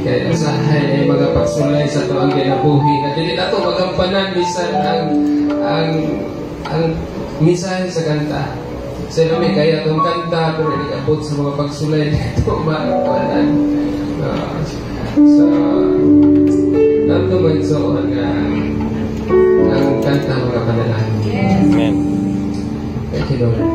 Kaya usahay ay mga pagsulay sa ito ang ginabuhi. At hindi na ito magampanan bisan ang misahe sa kanta. Sa may kaya itong kanta pero hindi abot sa mga pagsulay dito magampanan. So, nato magsoon ang kanta mga panalangin. Amen. Thank you, Lord.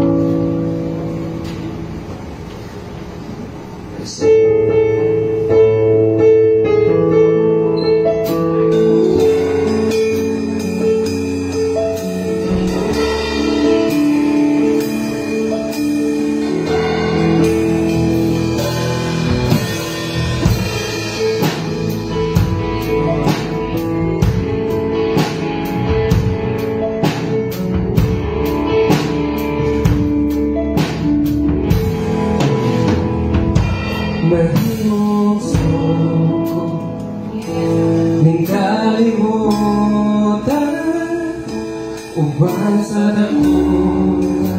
Mahimong suko ning kalimutan uban sa dakong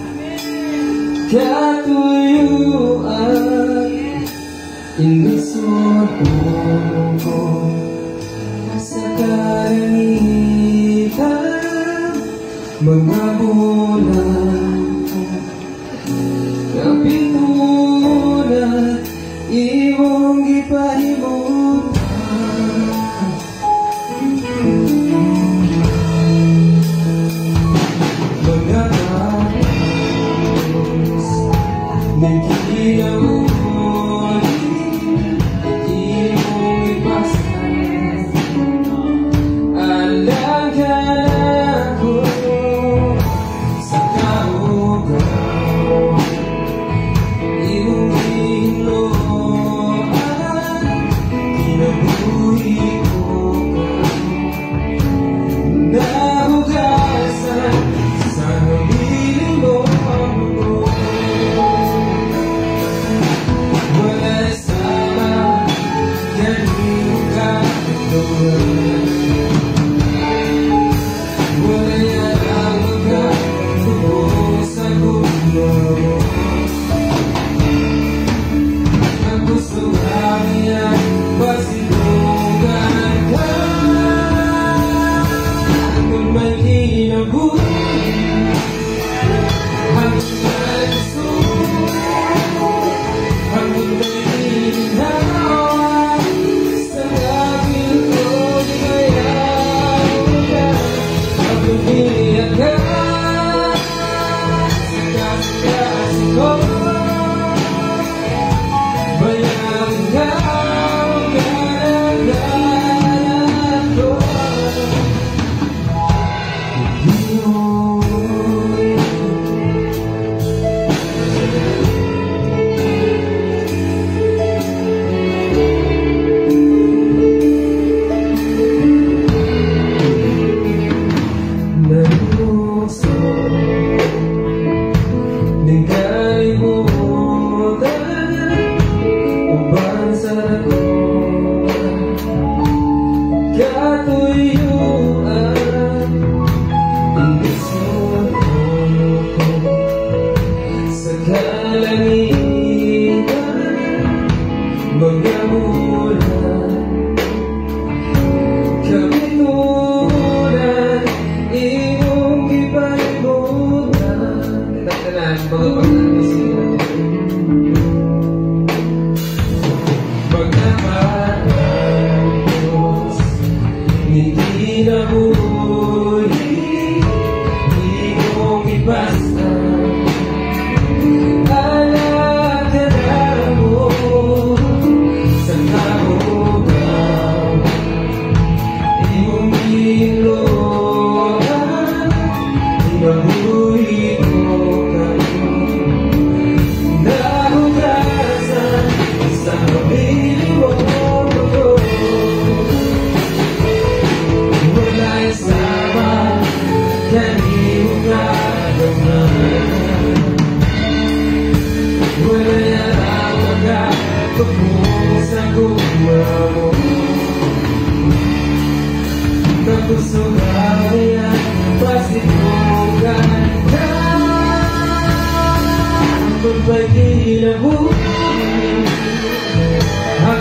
katuyuan inisod ko sa kalangitan mga bulan kapitulan imong gipahimutan mga taos ning kinaulit imong ipasan alang ka ako sa kaugaw imong ginoo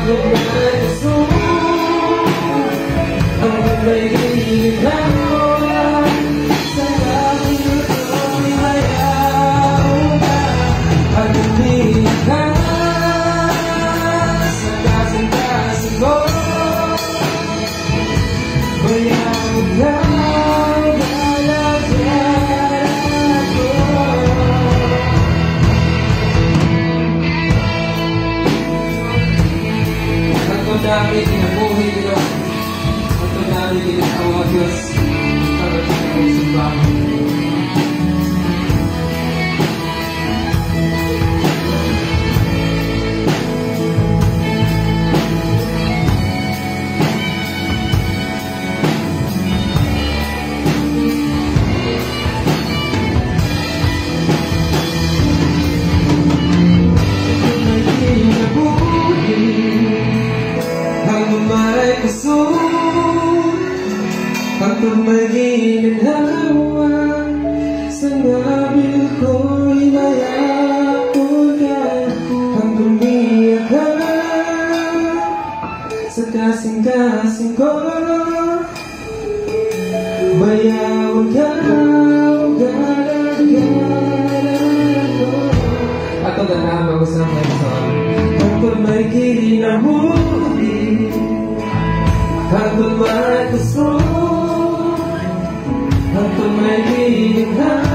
Hanggang may gusto hanggang may inilang ko sa langit ko'y hayaw ka hanggang di ka sa kasing-kasing ko bayaw ka dami kinabuhi nila at dami kinakawa Diyos para sa mga simbahan. Hanggang maging hawa sa nabil ko'y mayapon ka hanggang umiyak ka sa kasing-kasing ko bayaw ka gala-gala ko ato ganang mag-usapan sa hanggang maging namuli hanggang may gusto hanggang may hiling